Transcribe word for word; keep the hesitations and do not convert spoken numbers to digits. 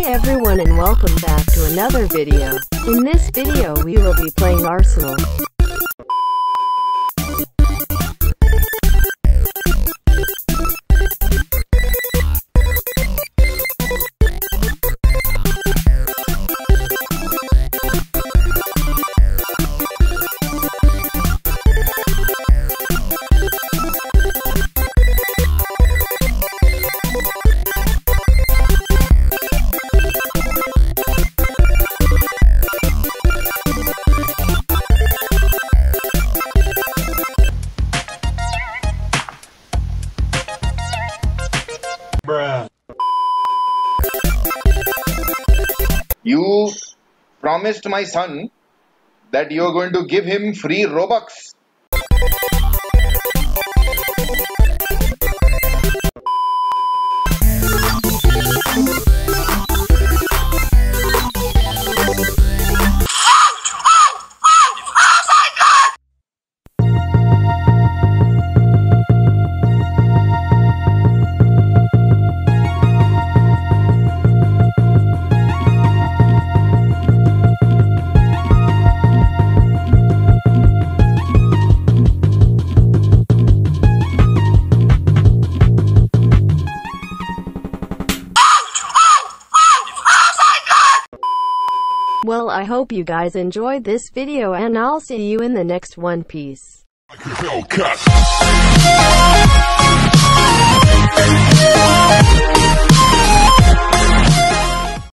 Hi everyone and welcome back to another video. In this video we will be playing Arsenal. Bruh. You promised my son that you are going to give him free Robux. Well, I hope you guys enjoyed this video and I'll see you in the next one. Peace. Hellcat.